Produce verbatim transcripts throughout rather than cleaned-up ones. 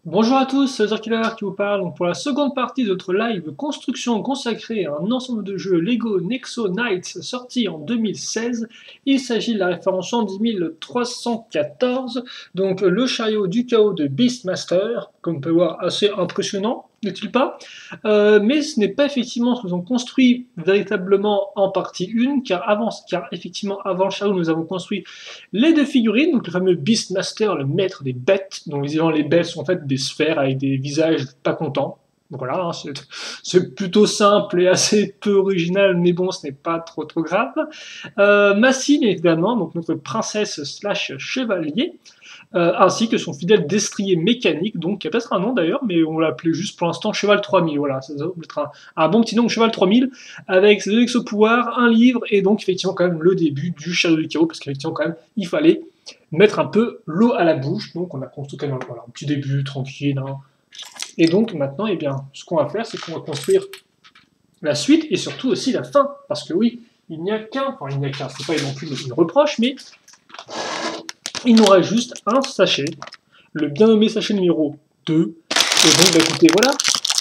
Bonjour à tous, c'est Zerkiller qui vous parle. Donc pour la seconde partie de notre live construction consacrée à un ensemble de jeux Lego Nexo Knights sorti en deux mille seize, il s'agit de la référence cent dix mille trois cent quatorze, donc le chariot du chaos de Beastmaster, comme on peut voir assez impressionnant, n'est-il pas? Euh, mais ce n'est pas effectivement ce que nous avons construit véritablement en partie un, car avant, car effectivement avant le chariot nous avons construit les deux figurines, donc le fameux Beastmaster, le maître des bêtes, dont visiblement les bêtes sont en fait des sphères avec des visages pas contents. Donc voilà, hein, c'est plutôt simple et assez peu original, mais bon, ce n'est pas trop trop grave. Euh, Massine, évidemment, donc notre princesse slash chevalier, euh, ainsi que son fidèle destrier mécanique, donc qui a peut-être un nom d'ailleurs, mais on l'appelait juste pour l'instant Cheval trois mille, voilà, ça va être un, un bon petit nom, Cheval trois mille, avec ses deux exo-pouvoirs, un livre, et donc effectivement quand même le début du Shadow du Chaos, parce qu'effectivement quand même, il fallait mettre un peu l'eau à la bouche, donc on a construit quand même voilà, un petit début, tranquille, hein. Et donc maintenant, eh bien, ce qu'on va faire, c'est qu'on va construire la suite, et surtout aussi la fin, parce que oui, il n'y a qu'un, enfin il n'y a qu'un, c'est pas non plus une reproche, mais il nous reste juste un sachet, le bien nommé sachet numéro deux. Et donc, bah, écoutez, voilà.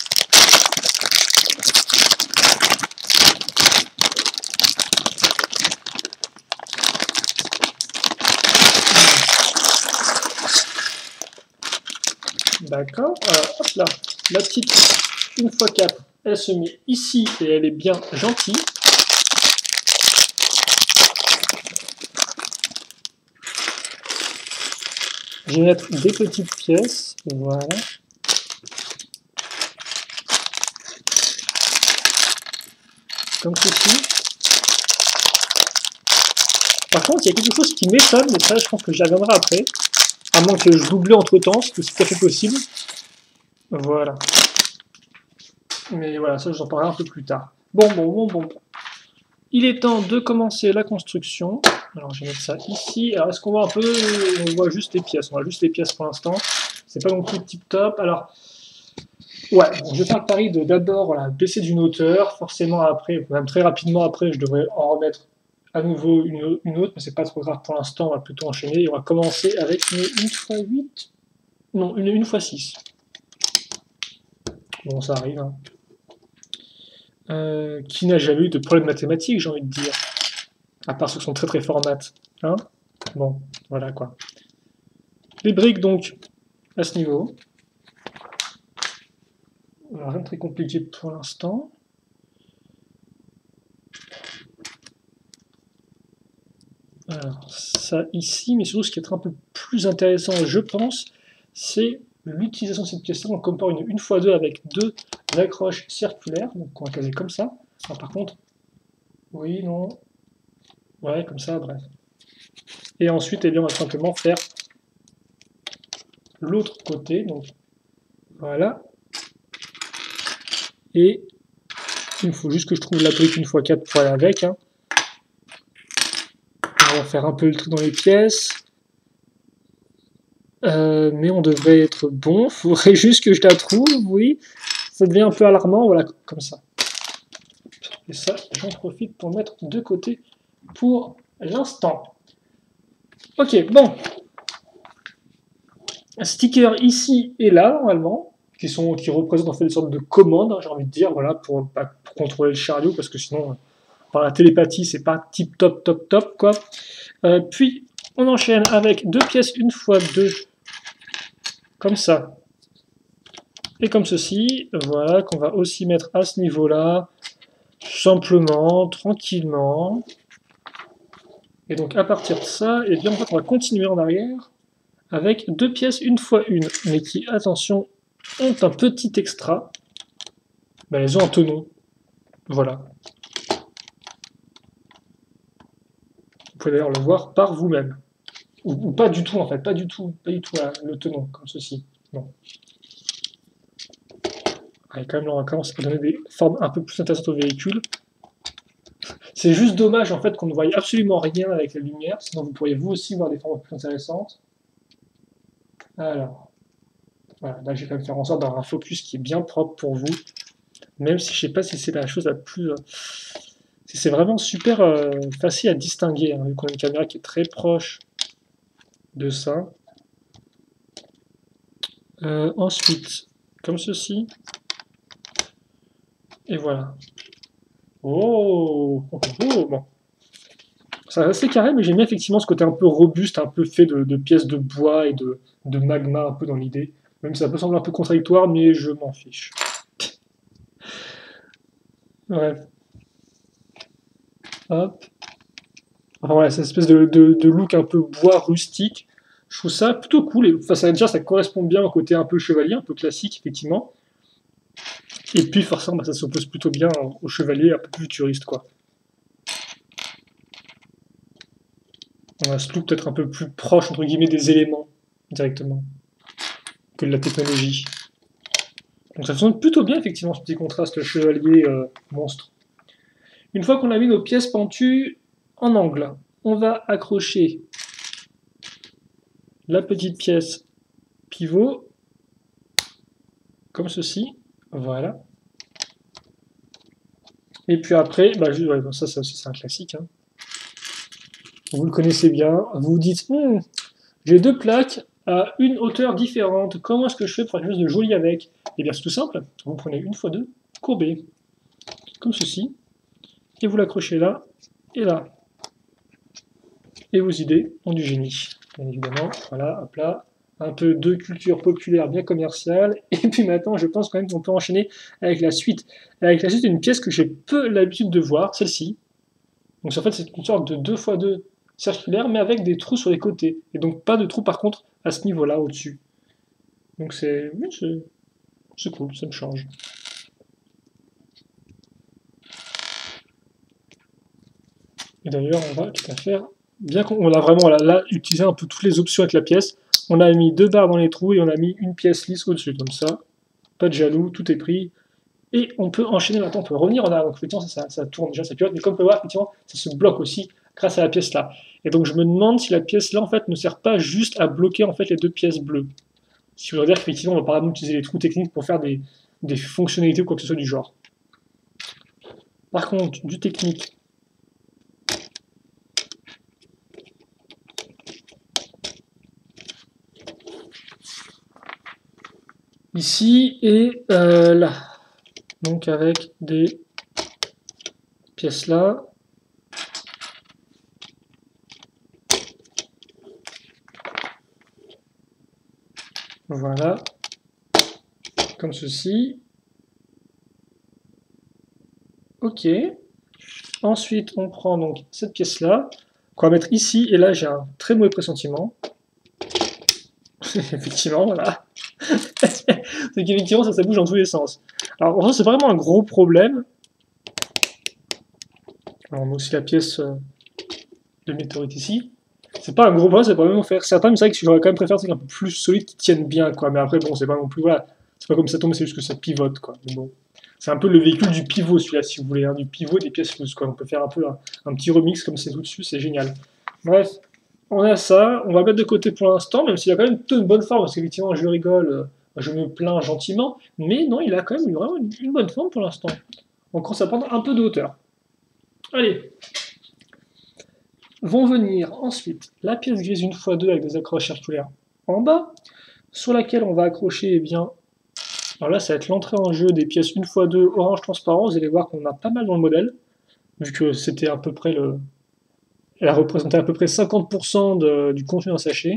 D'accord. Alors, hop là. La petite, une fois quatre, elle se met ici et elle est bien gentille. Je vais mettre des petites pièces. Voilà. Comme ceci. Par contre, il y a quelque chose qui m'étonne, mais ça, je pense que j'y reviendrai après. À moins que je double entre temps, ce que c'est tout à fait possible. Voilà. Mais voilà, ça, j'en parlerai un peu plus tard. Bon, bon, bon, bon. Il est temps de commencer la construction. Alors, je vais mettre ça ici. Alors, est-ce qu'on voit un peu... On voit juste les pièces. On voit juste les pièces pour l'instant. C'est pas non plus tip top. Alors, ouais, bon, je vais faire le pari de d'abord voilà, baisser d'une hauteur. Forcément, après, même très rapidement après, je devrais en remettre à nouveau une, une autre, mais c'est pas trop grave pour l'instant. On va plutôt enchaîner. Et on va commencer avec une une fois huit. Non, une une fois six. Bon, ça arrive, hein. Euh, qui n'a jamais eu de problème mathématique, j'ai envie de dire. À part ceux qui sont très très forts en maths. Hein, bon, voilà quoi. Les briques donc, à ce niveau. Alors, rien de très compliqué pour l'instant. Alors, ça ici, mais surtout ce qui est un peu plus intéressant, je pense, c'est l'utilisation de cette pièce-là. On compare une une fois deux avec deux accroches circulaires, donc on va caler comme ça. Alors, par contre, oui, non, ouais, comme ça, bref. Et ensuite, eh bien, on va simplement faire l'autre côté, donc voilà. Et il faut juste que je trouve la brique une fois quatre pour aller avec. Hein. On va faire un peu le truc dans les pièces. Euh, mais on devrait être bon. Il faudrait juste que je la trouve, oui. Ça devient un peu alarmant, voilà, comme ça. Et ça, j'en profite pour mettre de côté pour l'instant. Ok, bon. Un sticker ici et là, normalement, qui, sont, qui représentent en fait des sortes de commandes, hein, j'ai envie de dire, voilà, pour, pour contrôler le chariot, parce que sinon, par la télépathie, c'est pas tip top, top, top, quoi. Euh, puis, on enchaîne avec deux pièces une fois deux, comme ça. Et comme ceci, voilà, qu'on va aussi mettre à ce niveau-là, simplement, tranquillement. Et donc, à partir de ça, et bien, en fait, on va continuer en arrière avec deux pièces une fois une, mais qui, attention, ont un petit extra. Ben, elles ont un tenon. Voilà. Vous pouvez d'ailleurs le voir par vous-même. Ou, ou pas du tout, en fait, pas du tout, pas du tout là, le tenon, comme ceci. Non. Allez, quand même, là, on commence à donner des formes un peu plus intéressantes au véhicule. C'est juste dommage, en fait, qu'on ne voie absolument rien avec la lumière, sinon vous pourriez vous aussi voir des formes plus intéressantes. Alors, voilà, là, je vais quand même faire en sorte d'avoir un focus qui est bien propre pour vous, même si je sais pas si c'est la chose la plus... Euh, si c'est vraiment super euh, facile à distinguer, hein, vu qu'on a une caméra qui est très proche de ça. Euh, ensuite, comme ceci. Et voilà. Oh, oh, oh, bon. C'est assez carré, mais j'aime bien effectivement ce côté un peu robuste, un peu fait de, de pièces de bois et de, de magma, un peu dans l'idée. Même si ça peut sembler un peu contradictoire, mais je m'en fiche. Bref. Hop. Enfin voilà, cette espèce de, de, de look un peu bois rustique. Je trouve ça plutôt cool. Et, enfin, ça, déjà, ça correspond bien au côté un peu chevalier, un peu classique, effectivement. Et puis, forcément, bah, ça s'oppose plutôt bien au chevalier un peu plus futuriste, quoi. On a ce look peut-être un peu plus proche, entre guillemets, des éléments, directement, que de la technologie. Donc ça fonctionne plutôt bien, effectivement, ce petit contraste chevalier euh, monstre. Une fois qu'on a mis nos pièces pentues en angle, on va accrocher la petite pièce pivot, comme ceci, voilà. Et puis après, bah, juste, ouais, ça, ça aussi c'est un classique, hein. Vous le connaissez bien, vous vous dites, hm, j'ai deux plaques à une hauteur différente, comment est-ce que je fais pour faire quelque chose de joli avec? Eh bien c'est tout simple, vous prenez une fois deux, courbez, comme ceci, et vous l'accrochez là, et là. Et vos idées ont du génie, bien évidemment, voilà, hop là, un peu de culture populaire bien commerciale, et puis maintenant je pense quand même qu'on peut enchaîner avec la suite. Avec la suite, une pièce que j'ai peu l'habitude de voir, celle-ci. Donc en fait c'est une sorte de deux fois deux circulaire, mais avec des trous sur les côtés, et donc pas de trous par contre à ce niveau-là, au-dessus. Donc c'est oui, c'est cool, ça me change. Et d'ailleurs, on va tout à faire, bien qu'on a vraiment là, là, utilisé un peu toutes les options avec la pièce, on a mis deux barres dans les trous et on a mis une pièce lisse au-dessus, comme ça, pas de jaloux, tout est pris, et on peut enchaîner maintenant, on peut revenir en arrière, donc effectivement ça, ça, ça tourne déjà, ça pivote, mais comme on peut voir, effectivement, ça se bloque aussi grâce à la pièce là. Et donc je me demande si la pièce là, en fait, ne sert pas juste à bloquer en fait les deux pièces bleues. Ce qui veut dire qu'effectivement, on va par exemple utiliser les trous techniques pour faire des, des fonctionnalités ou quoi que ce soit du genre. Par contre, du technique, ici et euh, là. Donc avec des pièces là. Voilà. Comme ceci. Ok. Ensuite, on prend donc cette pièce là, qu'on va mettre ici, et là j'ai un très mauvais pressentiment. Effectivement, voilà. C'est qu'effectivement, ça, ça bouge dans tous les sens. Alors, ça, c'est vraiment un gros problème. Alors, on a aussi la pièce de météorite ici. C'est pas un gros problème, c'est pas même faire certains, mais c'est vrai que j'aurais quand même préféré un peu plus solide qui tiennent bien, quoi. Mais après, bon, c'est pas non plus, voilà. C'est pas comme ça tombe, c'est juste que ça pivote, quoi. Mais bon. C'est un peu le véhicule du pivot, celui-là, si vous voulez, hein, du pivot des pièces loose, quoi. On peut faire un peu un, un petit remix comme c'est tout dessus, c'est génial. Bref, on a ça, on va mettre de côté pour l'instant, même s'il a quand même plutôt une bonne forme, parce qu'effectivement, je rigole, je me plains gentiment, mais non, il a quand même vraiment une, une bonne forme pour l'instant. On commence à prendre un peu de hauteur. Allez. Vont venir ensuite la pièce grise une fois deux avec des accroches circulaires en bas, sur laquelle on va accrocher, eh bien, alors là, ça va être l'entrée en jeu des pièces une fois deux orange transparent. Vous allez voir qu'on a pas mal dans le modèle, vu que c'était à peu près le. Elle a représenté à peu près cinquante pour cent de, du contenu d'un sachet.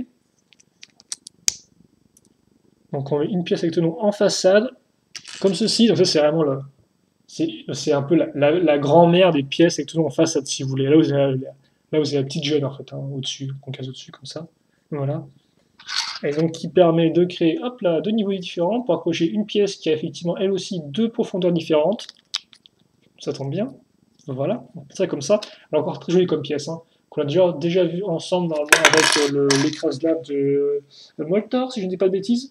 Donc on met une pièce avec le nom en façade, comme ceci. Donc ça, c'est vraiment le. C'est un peu la, la, la grand-mère des pièces avec tout le nom en façade, si vous voulez. Là, vous avez, là, vous avez la petite jeune, en fait, hein, au-dessus, qu'on case au-dessus, comme ça. Voilà. Et donc qui permet de créer hop là, deux niveaux différents pour accrocher une pièce qui a effectivement elle aussi deux profondeurs différentes. Ça tombe bien. Voilà, ça comme ça. Elle est encore très jolie comme pièce, hein, qu'on a déjà, déjà vu ensemble normalement avec l'écrase-lab de, de Moltor, si je ne dis pas de bêtises.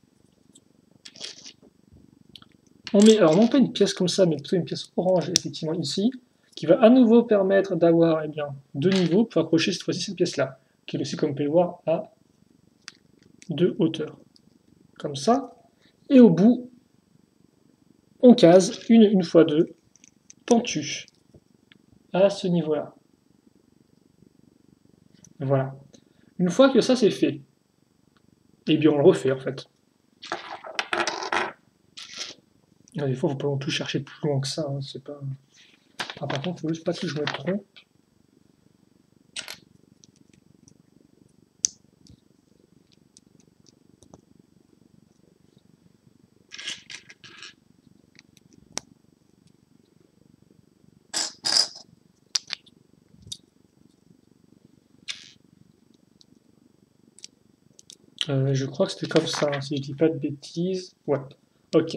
On met alors non pas une pièce comme ça, mais plutôt une pièce orange effectivement ici, qui va à nouveau permettre d'avoir eh bien deux niveaux pour accrocher cette fois-ci cette pièce-là, qui est aussi, comme vous pouvez le voir, à de hauteur. Comme ça. Et au bout, on case une une fois deux, pentue, à ce niveau-là. Voilà. Une fois que ça c'est fait, et bien on le refait en fait. Ah, des fois, faut pas non plus chercher plus loin que ça. Hein, c'est pas. Ah, par contre, faut juste pas que je me trompe. Euh, je crois que c'était comme ça, hein, si je dis pas de bêtises. Ouais, ok.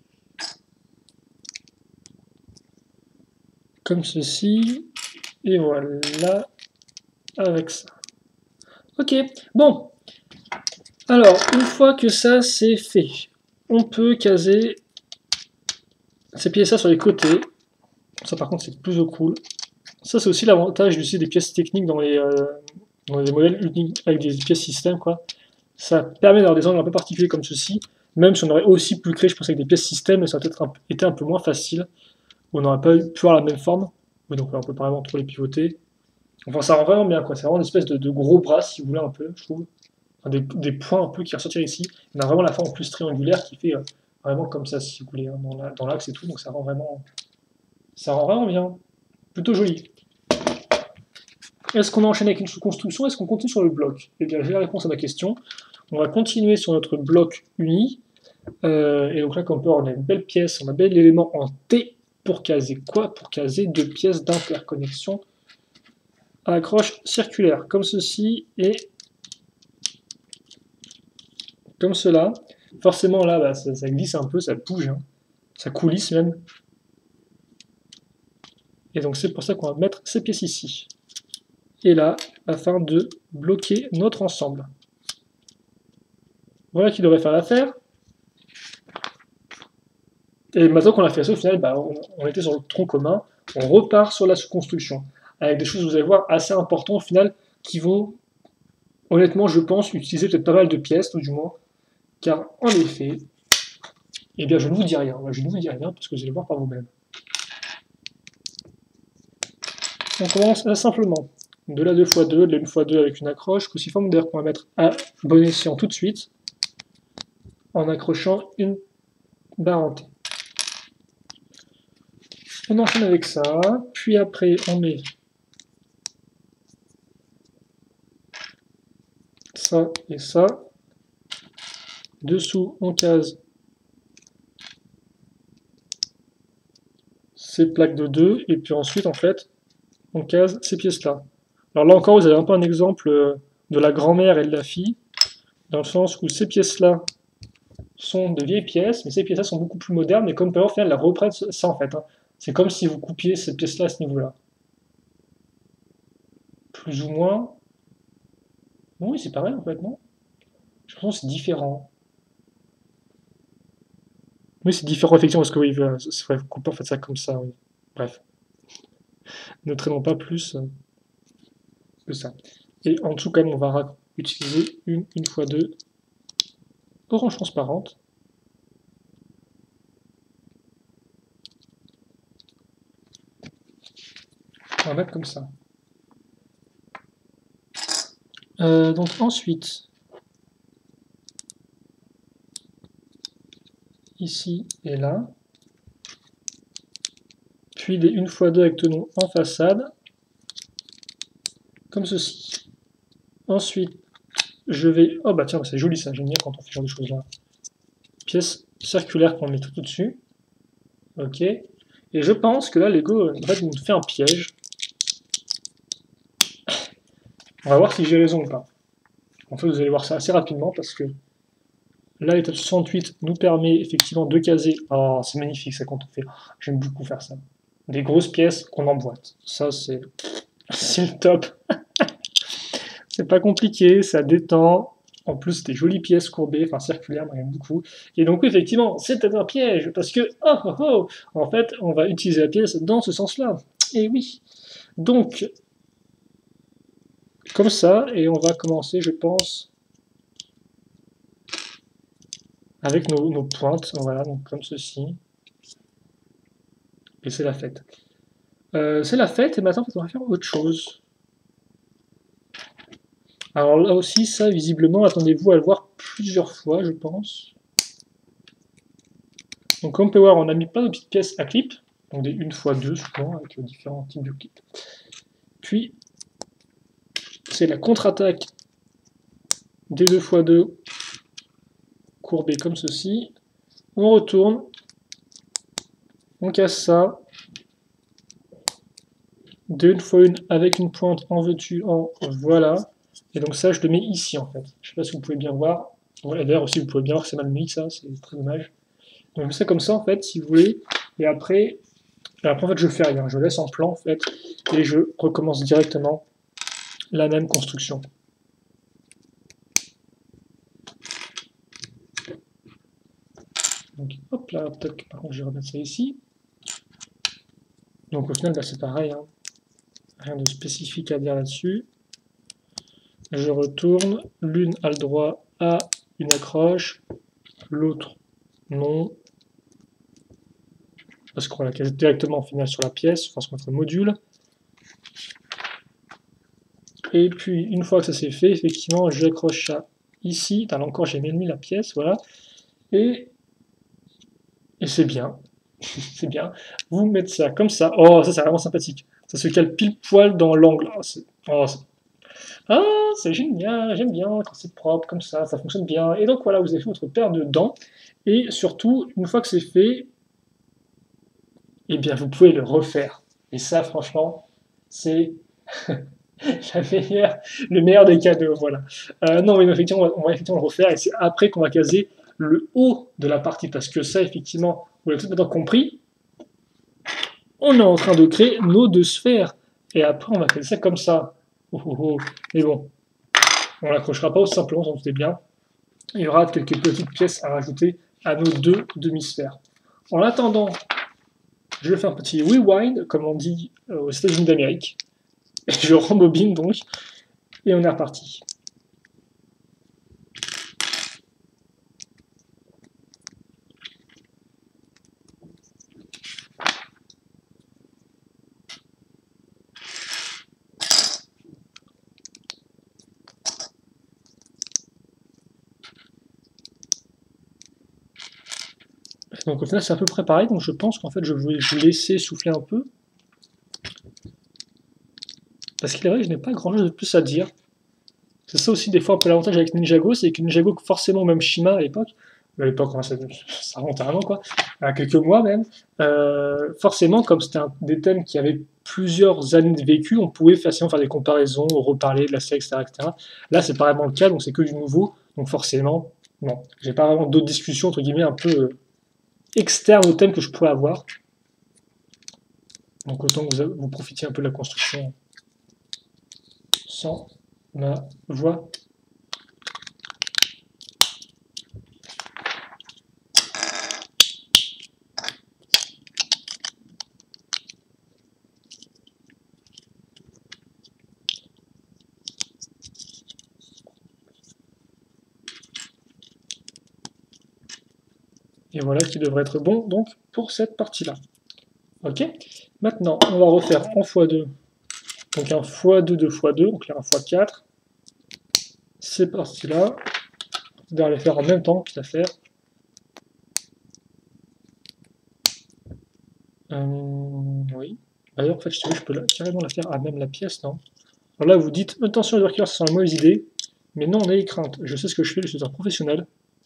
Comme ceci, et voilà, avec ça. Ok, bon. Alors, une fois que ça c'est fait, on peut caser ces pièces-là sur les côtés. Ça par contre c'est plutôt cool. Ça c'est aussi l'avantage d'utiliser des pièces techniques dans les, euh, dans les modèles uniques avec des pièces système, quoi. Ça permet d'avoir des angles un peu particuliers comme ceci, même si on aurait aussi pu créer, je pense, avec des pièces système, ça aurait peut-être un, été un peu moins facile. On n'aurait pas pu avoir la même forme. Oui, donc on peut par exemple trop les pivoter. Enfin, ça rend vraiment bien, quoi. C'est vraiment une espèce de, de gros bras, si vous voulez, un peu, je trouve. Enfin, des, des points un peu qui ressortent ici. On a vraiment la forme plus triangulaire qui fait euh, vraiment comme ça, si vous voulez, hein, dans l'axe et tout. Donc ça rend vraiment, ça rend vraiment bien. Plutôt joli. Est-ce qu'on enchaîne avec une sous-construction? Est-ce qu'on continue sur le bloc? Eh bien, j'ai la réponse à ma question. On va continuer sur notre bloc uni. Euh, et donc là, comme on peut, on a une belle pièce, on a un bel élément en T pour caser quoi? Pour caser deux pièces d'interconnexion à accroche circulaire, comme ceci et comme cela. Forcément, là, bah, ça, ça glisse un peu, ça bouge, hein. Ça coulisse même. Et donc, c'est pour ça qu'on va mettre ces pièces ici. Et là, afin de bloquer notre ensemble. Voilà qui devrait faire l'affaire. Et maintenant qu'on a fait ça, au final, bah, on, on était sur le tronc commun. On repart sur la sous-construction. Avec des choses, vous allez voir, assez importantes au final, qui vont, honnêtement, je pense, utiliser peut-être pas mal de pièces, tout du moins. Car, en effet, eh bien, je ne vous dis rien. Je ne vous dis rien, parce que vous allez voir par vous-même. On commence là, simplement. De la deux fois deux, de la une fois deux avec une accroche, cruciforme d'ailleurs qu'on va mettre à bon escient tout de suite, en accrochant une barre en T. On enchaîne avec ça, puis après on met ça et ça. Dessous, on case ces plaques de deux, et puis ensuite, en fait, on case ces pièces-là. Alors là encore, vous avez un peu un exemple de la grand-mère et de la fille, dans le sens où ces pièces-là sont de vieilles pièces, mais ces pièces-là sont beaucoup plus modernes, et comme Power, au final, elles reprennent ça, en fait. Hein. C'est comme si vous coupiez cette pièce-là à ce niveau-là. Plus ou moins. Oui, c'est pareil, en fait, non? Je pense que c'est différent. Oui, c'est différent, effectivement, parce que oui, c'est vrai, couper en fait ça comme ça, oui. Bref. Ne traînons pas plus euh, que ça. Et en dessous, quand même, on va utiliser une, une fois deux orange transparente. On va mettre comme ça. Euh, donc ensuite, ici et là, puis des une fois deux avec tenon en façade, comme ceci. Ensuite, je vais... Oh bah tiens, c'est joli ça, j'aime bien quand on fait ce genre de choses là. Pièce circulaire qu'on met tout au-dessus. Ok. Et je pense que là, Lego en fait, nous fait un piège. On va voir si j'ai raison ou pas. En fait, vous allez voir ça assez rapidement parce que là, l'étape soixante-huit nous permet effectivement de caser. Oh, c'est magnifique ça quand on fait. J'aime beaucoup faire ça. Des grosses pièces qu'on emboîte. Ça, c'est c'est le top. C'est pas compliqué, ça détend. En plus, c'est des jolies pièces courbées, enfin circulaires, moi j'aime beaucoup. Et donc, effectivement, c'était un piège parce que, oh, oh, oh, en fait, on va utiliser la pièce dans ce sens-là. Et oui. Donc, comme ça, et on va commencer, je pense, avec nos, nos pointes, voilà, donc comme ceci. Et c'est la fête. Euh, c'est la fête, et maintenant, on va faire autre chose. Alors là aussi, ça, visiblement, attendez-vous à le voir plusieurs fois, je pense. Donc comme on peut voir, on a mis plein de petites pièces à clip, donc des une fois deux souvent, avec différents types de clips. Puis, c'est la contre-attaque des deux fois deux courbés comme ceci. On retourne, on casse ça, de une fois une avec une pointe en veux-tu, en voilà. Et donc ça, je le mets ici en fait. Je sais pas si vous pouvez bien voir. Voilà, d'ailleurs aussi, vous pouvez bien voir que c'est mal mis, ça, c'est très dommage. Donc je fais ça comme ça en fait, si vous voulez. Et après, et après en fait, je fais rien. Je laisse en plan en fait, et je recommence directement la même construction. Donc hop là, peut-être par contre je vais remettre ça ici. Donc au final, là c'est pareil, hein. Rien de spécifique à dire là-dessus. Je retourne, l'une a le droit à une accroche, l'autre non, parce qu'on la case directement en finale sur la pièce, enfin sur notre module. Et puis une fois que ça c'est fait, effectivement, j'accroche ça ici. Là encore, j'ai mis la pièce, voilà. Et, et c'est bien. C'est bien. Vous mettez ça comme ça. Oh, ça c'est vraiment sympathique. Ça se cale pile poil dans l'angle. Oh, c'est oh, ah, c'est génial, j'aime bien quand c'est propre comme ça, ça fonctionne bien. Et donc voilà, vous avez fait votre paire de dents. Et surtout, une fois que c'est fait, eh bien vous pouvez le refaire. Et ça, franchement, c'est la meilleure, le meilleur des cadeaux, voilà. Euh, non, mais effectivement, on va, on va effectivement le refaire, et c'est après qu'on va caser le haut de la partie, parce que ça, effectivement, vous l'avez tout maintenant compris, on est en train de créer nos deux sphères, et après, on va caser ça comme ça. Oh, oh, oh. Mais bon, on l'accrochera pas aussi simplement, on se bien. Il y aura quelques petites pièces à rajouter à nos deux demi-sphères. En attendant, je vais faire un petit rewind, comme on dit euh, aux États-Unis d'Amérique. Je rembobine donc, et on est reparti. Donc au final c'est à peu près pareil, donc je pense qu'en fait je vais vous laisser souffler un peu. Parce qu'il est vrai que je n'ai pas grand chose de plus à dire. C'est ça aussi des fois un peu l'avantage avec Ninjago, c'est que Ninjago, forcément même Shima à l'époque, à l'époque ça, ça remonte à un an quoi, à quelques mois même, euh, forcément comme c'était des thèmes qui avaient plusieurs années de vécu, on pouvait facilement faire des comparaisons, reparler de la série, et cetera, et cetera. Là c'est pas vraiment le cas, donc c'est que du nouveau, donc forcément, non, j'ai pas vraiment d'autres discussions entre guillemets un peu... Euh, externe au thème que je pourrais avoir. Donc autant que vous, vous profitiez un peu de la construction sans ma voix. Et voilà qui devrait être bon donc pour cette partie-là. Ok. Maintenant, on va refaire en fois deux. Donc un fois deux, deux fois deux, donc là un fois quatre. Ces parties-là. Vous devez les faire en même temps, quitte à faire. Euh, oui. D'ailleurs, en fait, je, je peux la, carrément la faire à même la pièce, non? Alors là, vous dites, attention, les workers, c'est une mauvaise idée. Mais non, n'ayez crainte. Je sais ce que je fais, je suis un professionnel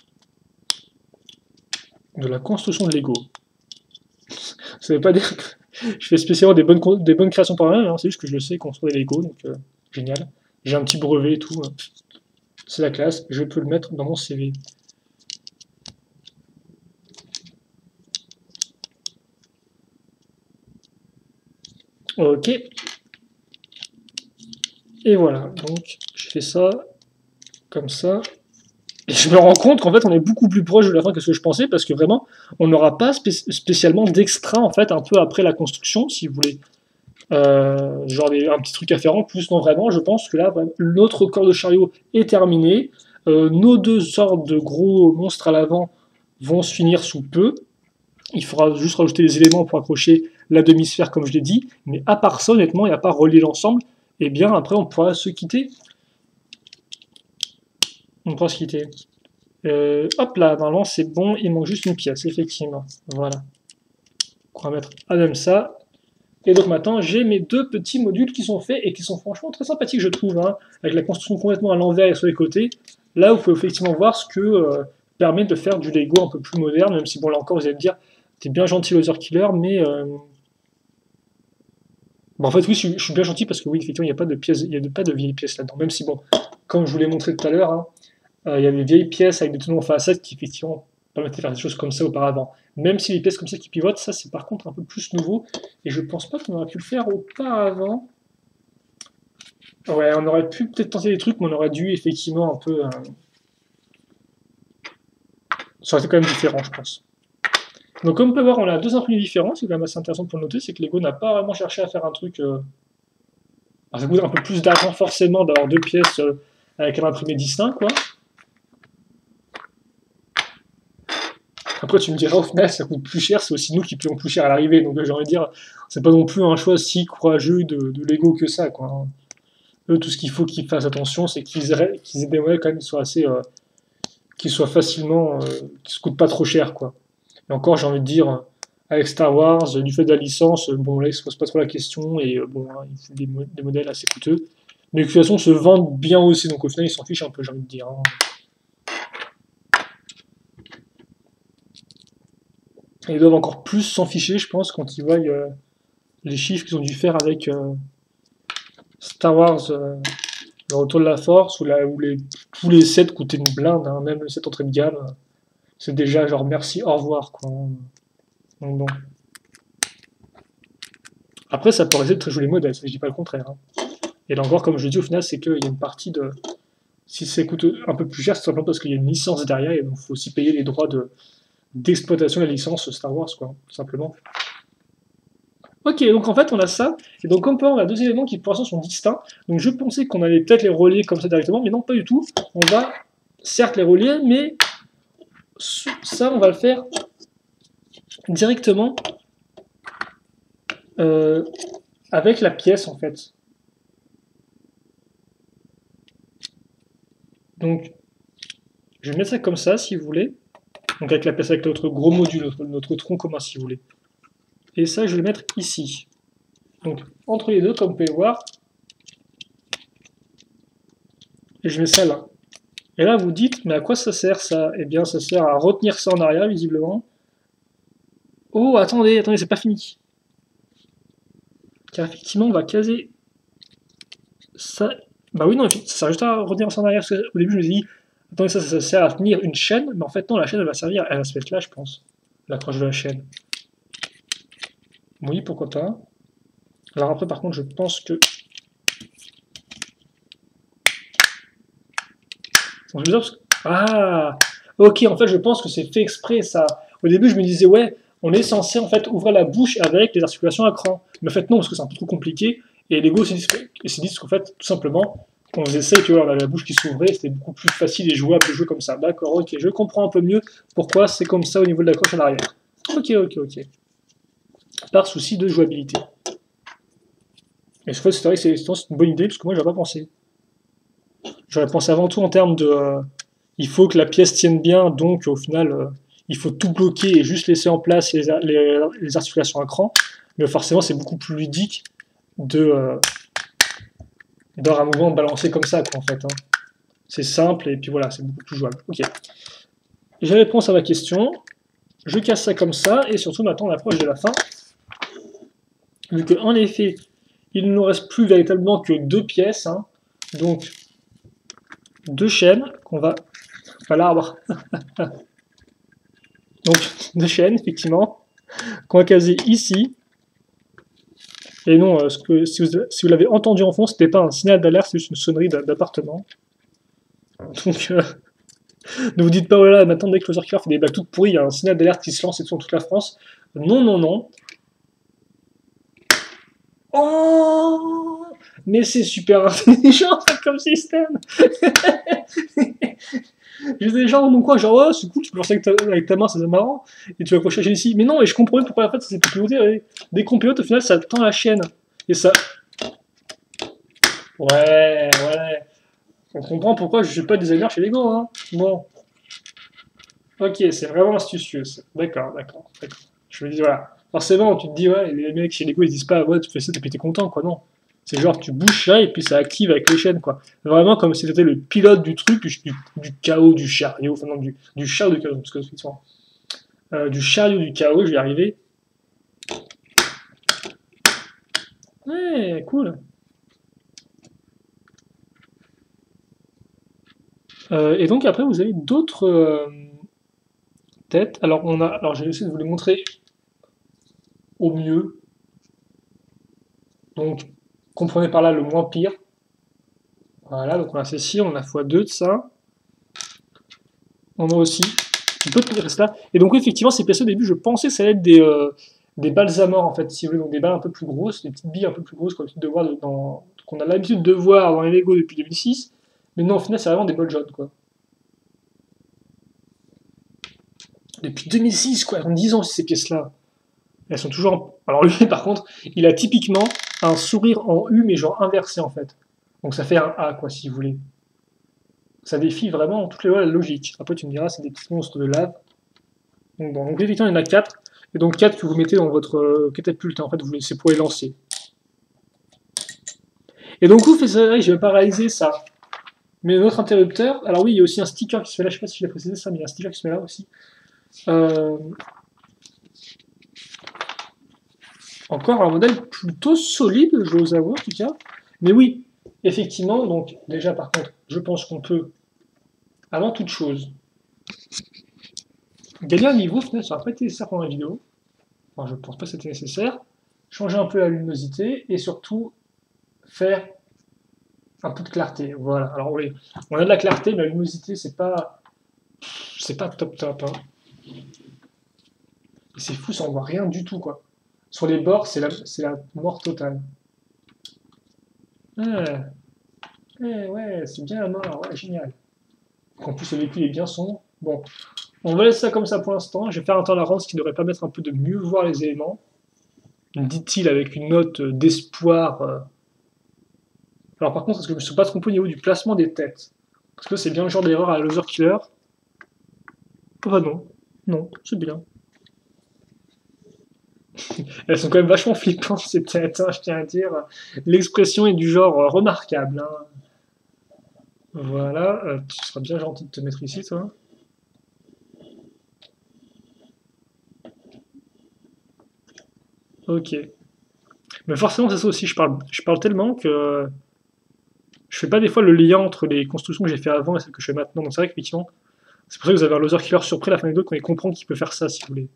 de la construction de Lego. Ça ne veut pas dire que je fais spécialement des bonnes, des bonnes créations par là, hein, c'est juste que je sais construire des Lego, donc euh, génial. J'ai un petit brevet et tout, c'est la classe, je peux le mettre dans mon C V. Ok. Et voilà, donc je fais ça, comme ça. Et je me rends compte qu'en fait on est beaucoup plus proche de la fin que ce que je pensais, parce que vraiment, on n'aura pas spé spécialement d'extra en fait un peu après la construction, si vous voulez. Euh, genre des, un petit truc à faire en plus, non vraiment, je pense que là, vraiment, notre corps de chariot est terminé. Euh, nos deux sortes de gros monstres à l'avant vont se finir sous peu. Il faudra juste rajouter des éléments pour accrocher la demi-sphère comme je l'ai dit, mais à part ça, honnêtement, il n'y a pas relié l'ensemble, et bien après on pourra se quitter. On pourra se quitter. Euh, hop là, normalement c'est bon, il manque juste une pièce, effectivement. Voilà. On va mettre à même ça. Et donc maintenant, j'ai mes deux petits modules qui sont faits et qui sont franchement très sympathiques, je trouve, hein, avec la construction complètement à l'envers et sur les côtés. Là, vous pouvez effectivement voir ce que euh, permet de faire du Lego un peu plus moderne, même si, bon, là encore, vous allez me dire, t'es bien gentil, Laser Killer, mais... Euh... Bon, en fait, oui, je suis bien gentil parce que, oui, effectivement, il n'y a pas de pièces, il n'y a pas de vieilles pièces là-dedans, même si, bon, comme je vous l'ai montré tout à l'heure, hein, euh, il y a des vieilles pièces avec des tenons en façade qui, effectivement, permettaient de faire des choses comme ça auparavant. Même si les pièces comme ça qui pivotent, ça, c'est par contre un peu plus nouveau, et je pense pas qu'on aurait pu le faire auparavant. Ouais, on aurait pu peut-être tenter des trucs, mais on aurait dû effectivement un peu... Euh... Ça aurait été quand même différent, je pense. Donc comme on peut voir, on a deux imprimés différents, c'est quand même assez intéressant pour le noter, c'est que Lego n'a pas vraiment cherché à faire un truc... Euh... Alors, ça coûte un peu plus d'argent forcément d'avoir deux pièces euh, avec un imprimé distinct, quoi. Après, tu me diras, au final, ça coûte plus cher, c'est aussi nous qui payons plus cher à l'arrivée, donc j'ai envie de dire, c'est pas non plus un choix si courageux de, de Lego que ça, quoi. Eux, tout ce qu'il faut qu'ils fassent attention, c'est qu'ils aient, qu'ils aient des modèles quand même qui soient assez... Euh... qui soient facilement... Euh... qui se coûtent pas trop cher, quoi. Et encore, j'ai envie de dire, avec Star Wars, du fait de la licence, bon, là, ils se posent pas trop la question, et euh, bon, hein, il faut des, mo des modèles assez coûteux, mais qui de toute façon se vendent bien aussi, donc au final, ils s'en fichent un peu, j'ai envie de dire. Hein. Et ils doivent encore plus s'en ficher, je pense, quand ils voient euh, les chiffres qu'ils ont dû faire avec euh, Star Wars, euh, le Retour de la Force, où, la, où les, tous les sets coûtaient une blinde, hein, même le set entrée de gamme. C'est déjà genre merci, au revoir, quoi. Donc bon. Après, ça peut rester de très jolis modèles, je dis pas le contraire. Hein. Et là encore, comme je dis, au final, c'est qu'il y a une partie de... Si ça coûte un peu plus cher, c'est simplement parce qu'il y a une licence derrière, et donc il faut aussi payer les droits de d'exploitation de la licence Star Wars, quoi, tout simplement. Ok, donc en fait on a ça, et donc comme on a deux éléments qui pour l'instant sont distincts, donc je pensais qu'on allait peut-être les relier comme ça directement, mais non, pas du tout. On va certes les relier, mais ça on va le faire directement euh, avec la pièce en fait. Donc je vais mettre ça comme ça si vous voulez, donc avec la pièce, avec notre gros module, notre, notre tronc commun si vous voulez. Et ça je vais le mettre ici. Donc entre les deux, comme vous pouvez voir, et je mets ça là. Et là vous dites, mais à quoi ça sert ça? Eh bien ça sert à retenir ça en arrière visiblement. Oh attendez, attendez, c'est pas fini. Car effectivement on va caser ça. Bah oui non, ça sert juste à retenir ça en arrière, parce qu'au début je me suis dit, attendez, ça, ça sert à tenir une chaîne, mais en fait non, la chaîne elle va servir, elle va se mettre là je pense, l'accroche de la chaîne. Oui, pourquoi pas. Alors après par contre je pense que... Ah, ok, en fait je pense que c'est fait exprès ça. Au début je me disais ouais, on est censé en fait ouvrir la bouche avec les articulations à cran. Mais en fait non, parce que c'est un peu trop compliqué. Et Lego s'est dit qu'en fait, tout simplement, on faisait ça, tu vois, on avait la bouche qui s'ouvrait, c'était beaucoup plus facile et jouable de jouer comme ça. D'accord, ok, je comprends un peu mieux pourquoi c'est comme ça au niveau de la croche en arrière. Ok, ok, ok. Par souci de jouabilité. Et je crois que c'est vrai que c'est une bonne idée, parce que moi j'aurais pas pensé. J'aurais pensé avant tout en termes de... Euh, il faut que la pièce tienne bien, donc au final, euh, il faut tout bloquer et juste laisser en place les, les, les articulations à cran. Mais forcément, c'est beaucoup plus ludique de euh, d'avoir un mouvement balancé comme ça, quoi, en fait. Hein. C'est simple, et puis voilà, c'est beaucoup plus jouable. Ok. J'ai réponse à ma question. Je casse ça comme ça, et surtout maintenant on approche de la fin. Vu qu'en effet, il ne nous reste plus véritablement que deux pièces. Hein. Donc, deux chaînes qu'on va... Pas l'arbre. Donc, deux chaînes, effectivement, qu'on va caser ici. Et non, euh, ce que, si vous, si vous l'avez entendu en fond, c'était pas un signal d'alerte, c'est juste une sonnerie d'appartement. Donc, euh, ne vous dites pas, voilà, oh maintenant, dès que le Laser Killer fait des blagues toutes pourries, il y a un signal d'alerte qui se lance et tout dans toute la France. Non, non, non. Oh, mais c'est super intelligent, comme système. J'ai des gens dans mon coin, genre, oh, c'est cool, tu peux lancer avec ta, avec ta main, c'est marrant, et tu vas accrocher la chaîne ici. Mais non, et je comprends pourquoi, en fait, ça s'est piloté. Dès qu'on pilote, au final, ça tend la chaîne. Et ça... Ouais, ouais. On comprend pourquoi je suis pas designer chez Lego, hein. Bon. Ok, c'est vraiment astucieux, ça. D'accord, d'accord, d'accord. Je me dis, voilà. Forcément, tu te dis, ouais, les mecs chez Lego, ils disent pas, ouais, tu fais ça, t'es content, quoi, non. C'est genre, tu bouges ça et puis ça active avec les chaînes, quoi. Vraiment comme si c'était le pilote du truc, du, du, du chaos, du chariot, enfin non, du, du chariot du chaos, parce que, effectivement, euh, du chariot du chaos, je vais y arriver. Ouais, cool. Euh, et donc après, vous avez d'autres euh, têtes. Alors, on a, alors, j'ai essayé de vous les montrer au mieux. Donc, comprenez par là le moins pire. Voilà, donc on a ceci, on a fois deux de ça. On a aussi un peu de ça. Et donc, oui, effectivement, ces pièces au début, je pensais que ça allait être des, euh, des balsamores, en fait, si vous voulez, donc des balles un peu plus grosses, des petites billes un peu plus grosses qu'on a l'habitude de voir dans, qu'on a l'habitude de voir dans les Lego depuis deux mille six. Mais non, au final, c'est vraiment des bols jaunes, quoi. Depuis deux mille six, quoi, elles ont dix ans, ces pièces-là. Elles sont toujours. En... Alors, lui, par contre, il a typiquement un sourire en U, mais genre inversé, en fait. Donc, ça fait un A, quoi, si vous voulez. Ça défie vraiment toutes les lois de la logique. Après, tu me diras, c'est des petits monstres de lave. Donc, bon, donc effectivement, il y en a quatre. Et donc quatre que vous mettez dans votre euh, catapulte, en fait, c'est pour les lancer. Et donc, vous faites ça, je vais pas réaliser ça. Mais notre interrupteur, alors oui, il y a aussi un sticker qui se met là, je sais pas si je l'ai précisé ça, mais il y a un sticker qui se met là aussi. Euh, encore un modèle plutôt solide, je vous avoue, en tout cas. Mais oui, effectivement, donc déjà par contre, je pense qu'on peut, avant toute chose, gagner un niveau, finalement, ça n'a pas été nécessaire pendant la vidéo. Enfin, je pense pas que c'était nécessaire. Changer un peu la luminosité et surtout faire un peu de clarté. Voilà. Alors oui, on a de la clarté, mais la luminosité, c'est pas, c'est pas top top. Hein. C'est fou, ça on voit rien du tout quoi. Sur les bords, c'est la, c'est la mort totale. Ah, ouais, ouais, c'est bien la mort, ouais, génial. En plus, le véhicule est bien sombre. Bon, on va laisser ça comme ça pour l'instant. Je vais faire un temps d'avance qui devrait permettre un peu de mieux voir les éléments. Dit-il avec une note d'espoir. Euh. Alors par contre, est-ce que je me suis pas trompé au niveau du placement des têtes? Parce que c'est bien le genre d'erreur à Loser Killer. Oh bah non, non, c'est bien. Elles sont quand même vachement flippantes ces têtes, hein, je tiens à dire. L'expression est du genre euh, remarquable. Hein. Voilà, euh, tu seras bien gentil de te mettre ici, toi. Ok. Mais forcément, c'est ça aussi, je parle, je parle tellement que euh, je fais pas des fois le lien entre les constructions que j'ai fait avant et celles que je fais maintenant. Donc c'est vrai qu'effectivement, c'est pour ça que vous avez un loser killer surpris à la fin de l'autre quand il comprend qu'il peut faire ça, si vous voulez.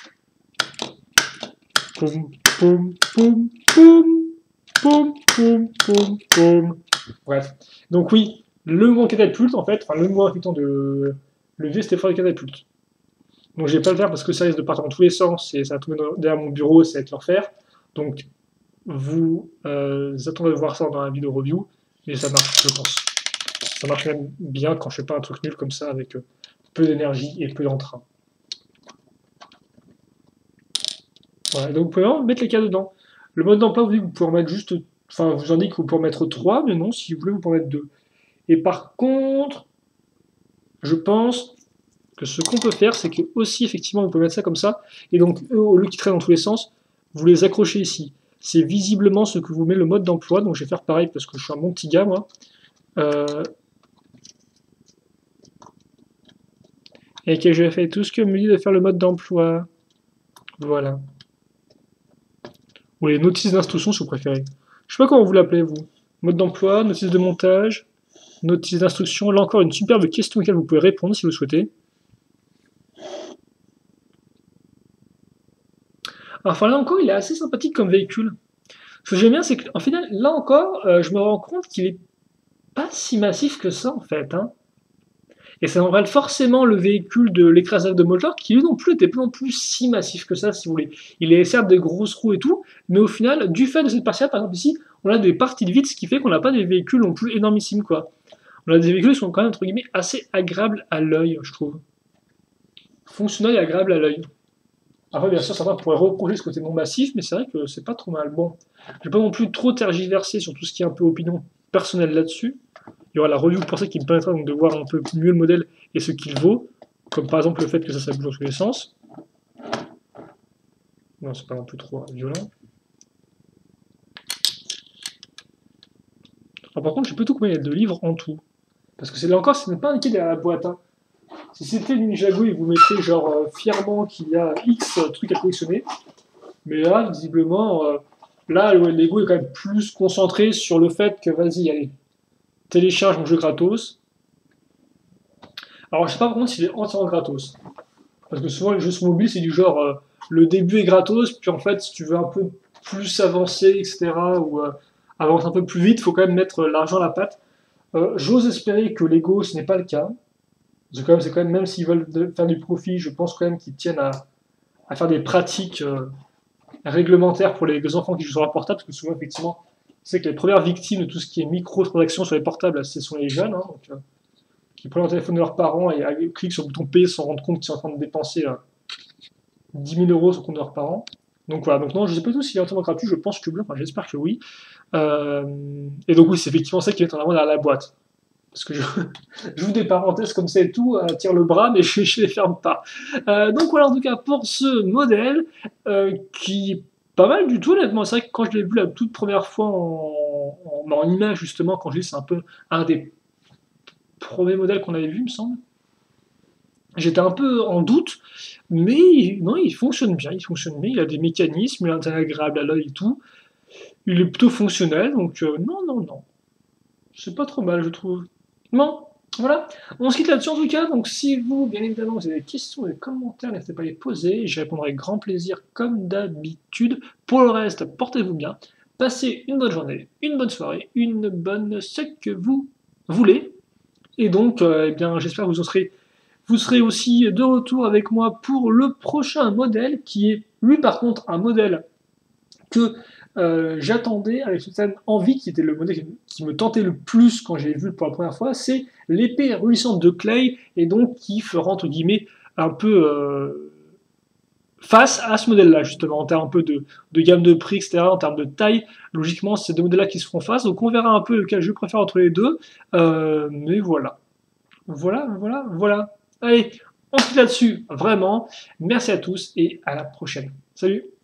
Poum, poum, poum, poum, poum, poum, poum, poum. Bref. Donc oui, le mouvement catapulte, en fait, enfin le mouvement effectivement de levier, c'était fort de catapulte. Donc je vais pas le faire parce que ça risque de partir dans tous les sens et ça va tomber derrière mon bureau, ça va être l'enfer. Donc vous euh, attendez de voir ça dans la vidéo review, mais ça marche, je pense. Ça marche même bien quand je fais pas un truc nul comme ça avec euh, peu d'énergie et peu d'entrain. Voilà, donc vous pouvez vraiment mettre les cas dedans. Le mode d'emploi, vous, vous pouvez en mettre juste. Enfin, vous en dites que vous pouvez en mettre trois, mais non, si vous voulez, vous pouvez en mettre deux. Et par contre, je pense que ce qu'on peut faire, c'est que aussi, effectivement, vous pouvez mettre ça comme ça. Et donc, eux, au lieu qu'ils traînent dans tous les sens, vous les accrochez ici. C'est visiblement ce que vous met le mode d'emploi. Donc, je vais faire pareil parce que je suis un bon petit gars, moi. Euh... Et que je fais tout ce que me dit de faire le mode d'emploi. Voilà. Ou les notices d'instruction si vous préférez. Je sais pas comment vous l'appelez, vous. Mode d'emploi, notice de montage, notice d'instruction. Là encore, une superbe question auquel vous pouvez répondre si vous souhaitez. Enfin, là encore, il est assez sympathique comme véhicule. Ce que j'aime bien, c'est qu'en final, là encore, euh, je me rends compte qu'il est pas si massif que ça, en fait. Hein. Et ça enrôle forcément le véhicule de l'écrasage de moteur, qui lui non plus n'était pas non plus si massif que ça, si vous voulez. Il est certes des grosses roues et tout, mais au final, du fait de cette partie-là, par exemple ici, on a des parties de vide, ce qui fait qu'on n'a pas des véhicules non plus énormissimes, quoi. On a des véhicules qui sont quand même, entre guillemets, assez agréables à l'œil, je trouve. Fonctionnels et agréables à l'œil. Après, bien sûr, certains pourraient reprocher ce côté non massif, mais c'est vrai que c'est pas trop mal. Bon, je vais pas non plus trop tergiverser sur tout ce qui est un peu opinion personnelle là-dessus. Il y aura la review pour ça qui me permettra donc de voir un peu mieux le modèle et ce qu'il vaut. Comme par exemple le fait que ça, ça bouge dans tous les sens. Non, c'est pas non plus trop violent. Alors, par contre, je sais pas tout combien il y a de livres en tout. Parce que c'est là encore, ce n'est pas indiqué derrière la boîte. Hein. Si c'était Ninjago, il vous mettrait genre euh, fièrement qu'il y a X trucs à collectionner. Mais là, visiblement, euh, là, le Lego est quand même plus concentré sur le fait que, vas-y, allez, télécharge mon jeu gratos. Alors, je sais pas par contre s'il est entièrement gratos. Parce que souvent, les jeux sur mobile, c'est du genre, euh, le début est gratos, puis en fait, si tu veux un peu plus avancer, et cetera, ou euh, avancer un peu plus vite, il faut quand même mettre l'argent à la patte. Euh, J'ose espérer que Lego, ce n'est pas le cas. C'est quand même, c'est quand même, même s'ils veulent de- faire du profit, je pense quand même qu'ils tiennent à, à faire des pratiques euh, réglementaires pour les, les enfants qui jouent sur leur portable, parce que souvent, effectivement, c'est que les premières victimes de tout ce qui est micro-transactions sur les portables, ce sont les jeunes, hein, donc, euh, qui prennent le téléphone de leurs parents et euh, cliquent sur le bouton payer sans rendre compte qu'ils sont en train de dépenser euh, dix mille euros sur le compte de leurs parents. Donc voilà, donc non, je ne sais pas du tout s'il est entièrement gratuit, je pense que oui, enfin j'espère que oui. Euh, et donc oui, c'est effectivement ça qui est en avant derrière la boîte. Parce que je j'ouvre des parenthèses comme ça et tout, euh, tire le bras, mais je, je les ferme pas. Euh, donc voilà, en tout cas, pour ce modèle, euh, qui est pas mal du tout, honnêtement. C'est vrai que quand je l'ai vu la toute première fois en, en, en image, justement, quand je dis c'est un peu un des premiers modèles qu'on avait vu, il me semble, j'étais un peu en doute, mais non, il fonctionne bien, il fonctionne bien, il a des mécanismes, il est agréable à l'œil et tout. Il est plutôt fonctionnel, donc euh, non, non, non. C'est pas trop mal, je trouve. Bon, voilà. On se quitte là-dessus en tout cas. Donc, si vous, bien évidemment, vous avez des questions, des commentaires, n'hésitez pas à les poser. J'y répondrai avec grand plaisir, comme d'habitude. Pour le reste, portez-vous bien. Passez une bonne journée, une bonne soirée, une bonne ce que vous voulez. Et donc, euh, eh bien, j'espère que vous en serez, vous serez aussi de retour avec moi pour le prochain modèle, qui est, lui, par contre, un modèle que euh, j'attendais avec une certaine envie, qui était le modèle qui me tentait le plus quand j'ai vu pour la première fois, c'est l'épée ruissante de Clay, et donc qui fera entre guillemets un peu euh, face à ce modèle-là, justement, en termes un peu de, de gamme de prix, et cetera, en termes de taille. Logiquement, c'est deux modèles-là qui se feront face, donc on verra un peu lequel je préfère entre les deux. Euh, mais voilà. Voilà, voilà, voilà. Allez, on se quitte là-dessus, vraiment. Merci à tous et à la prochaine. Salut!